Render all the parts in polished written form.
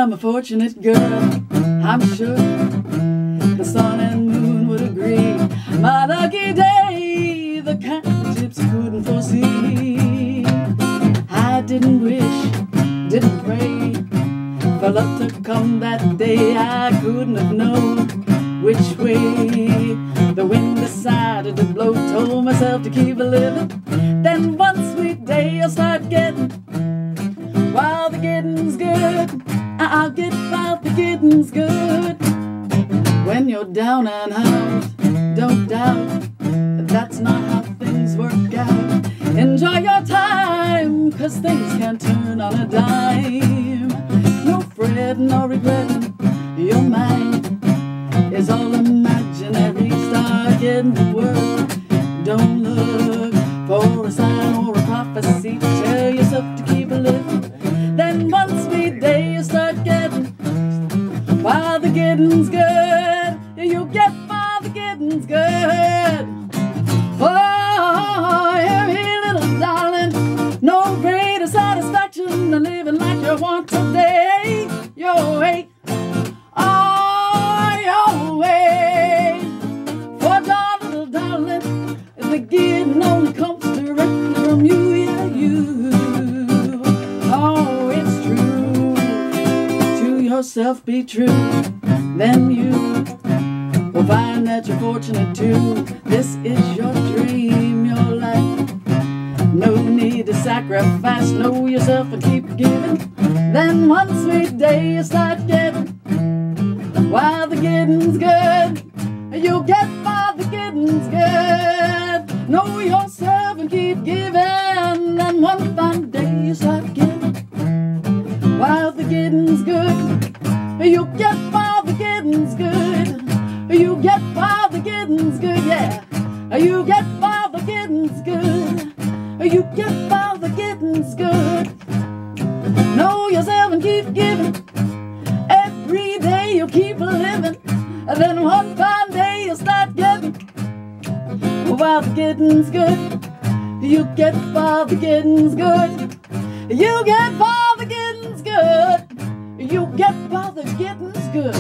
I'm a fortunate girl, I'm sure the sun and moon would agree. My lucky day, the kind the gypsy couldn't foresee. I didn't wish, didn't pray for luck to come that day. I couldn't have known which way the wind decided to blow. Told myself to keep living. Then one sweet day I'll start getting, while the getting's good, I'll get while the getting's good. When you're down and out, don't doubt that's not how things work out. Enjoy your time, 'cause things can turn on a dime. No fretting or regretting, your mind is all imaginary. Start getting to work, don't look for a sign or a prophecy. Tell yourself to keep living. Then one sweet day you start getting, while the getting's good, you get while the getting's good. Oh, hey, little darling, no greater satisfaction than living like you want today. Your way, oh, your way. For little darling, the getting only comes directly from you, yeah, you. Oh, it's true. To yourself be true, then you will find that you're fortunate too. This is your dream, your life. No need to sacrifice. Know yourself and keep giving. Then one sweet day you start getting, while the getting's good, you'll get while the getting's good. Know yourself and keep giving. Then one fine day you start getting, while the getting's good, you'll get while the getting's good. You get while the getting's good, yeah. You get while the getting's good. You get while the getting's good. Know yourself and keep giving. Every day you keep living. And then one fine day you'll start getting, while the getting's good. You get while the getting's good. You get while the getting's good. You get while the getting's good.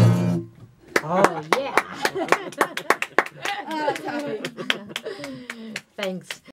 Oh, yeah. Thanks.